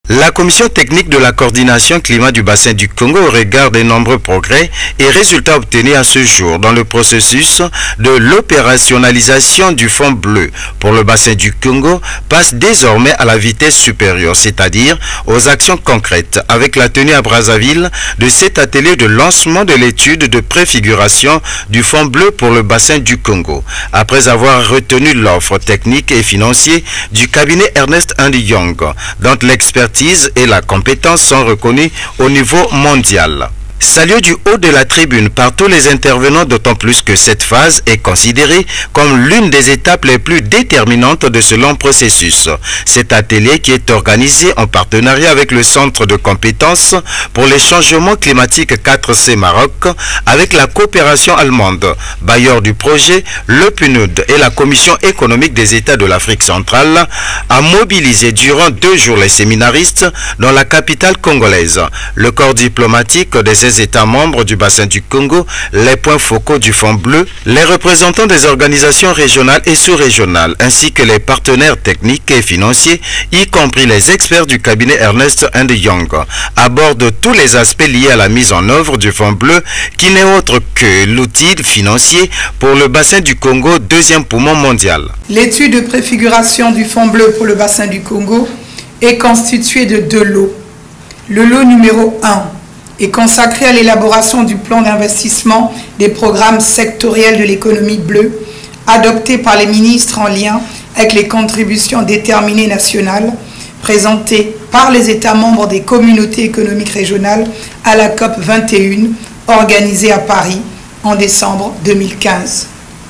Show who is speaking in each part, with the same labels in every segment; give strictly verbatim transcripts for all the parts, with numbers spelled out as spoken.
Speaker 1: La commission technique de la coordination climat du bassin du Congo, au regard des nombreux progrès et résultats obtenus à ce jour dans le processus de l'opérationnalisation du fonds bleu pour le bassin du Congo, passe désormais à la vitesse supérieure, c'est-à-dire aux actions concrètes, avec la tenue à Brazzaville de cet atelier de lancement de l'étude de préfiguration du fonds bleu pour le bassin du Congo, après avoir retenu l'offre technique et financière du cabinet Ernst and Young, dont l'expertise et la compétence sont reconnues au niveau mondial. Salué du haut de la tribune par tous les intervenants, d'autant plus que cette phase est considérée comme l'une des étapes les plus déterminantes de ce long processus. Cet atelier, qui est organisé en partenariat avec le Centre de compétences pour les changements climatiques quatre C Maroc, avec la coopération allemande, bailleur du projet, le P N U D et la Commission économique des États de l'Afrique centrale, a mobilisé durant deux jours les séminaristes dans la capitale congolaise. Le corps diplomatique des États membres du bassin du Congo, les points focaux du fonds bleu, les représentants des organisations régionales et sous-régionales, ainsi que les partenaires techniques et financiers, y compris les experts du cabinet Ernst and Young, abordent tous les aspects liés à la mise en œuvre du fonds bleu, qui n'est autre que l'outil financier pour le bassin du Congo, deuxième poumon mondial.
Speaker 2: L'étude de préfiguration du fonds bleu pour le bassin du Congo est constituée de deux lots. Le lot numéro un est consacré à l'élaboration du plan d'investissement des programmes sectoriels de l'économie bleue adoptés par les ministres en lien avec les contributions déterminées nationales présentées par les États membres des communautés économiques régionales à la COP vingt et un organisée à Paris en décembre deux mille quinze.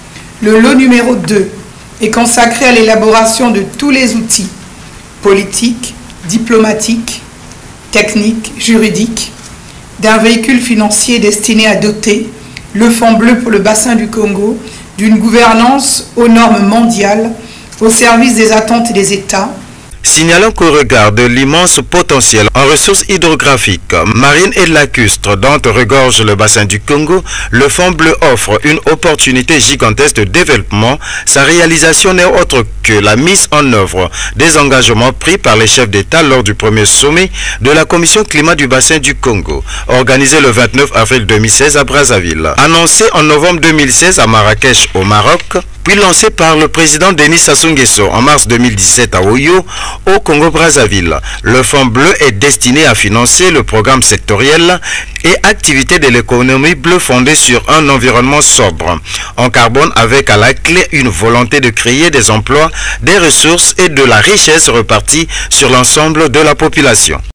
Speaker 2: Le lot numéro deux est consacré à l'élaboration de tous les outils politiques, diplomatiques, techniques, juridiques d'un véhicule financier destiné à doter le fonds bleu pour le bassin du Congo d'une gouvernance aux normes mondiales au service des attentes des États.
Speaker 1: Signalons qu'au regard de l'immense potentiel en ressources hydrographiques, marines et lacustres dont regorge le bassin du Congo, le fonds bleu offre une opportunité gigantesque de développement. Sa réalisation n'est autre que la mise en œuvre des engagements pris par les chefs d'État lors du premier sommet de la Commission climat du bassin du Congo, organisé le vingt-neuf avril deux mille seize à Brazzaville, annoncé en novembre deux mille seize à Marrakech au Maroc, puis lancé par le président Denis Sassou Nguesso en mars deux mille dix-sept à Oyo, au Congo-Brazzaville. Le fonds bleu est destiné à financer le programme sectoriel et activités de l'économie bleue fondée sur un environnement sobre, en carbone, avec à la clé une volonté de créer des emplois, des ressources et de la richesse repartie sur l'ensemble de la population.